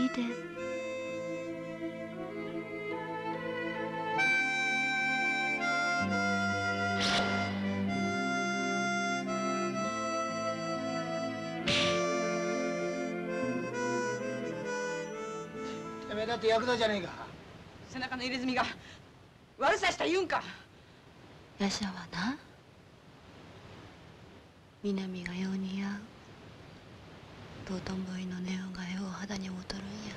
ないで。 てめえだってヤクザじゃねえか。 背中の入れ墨が悪さした言うんか。 ヤシャはな、南がよう似合う道頓堀のネオンがよう肌にもとるんや。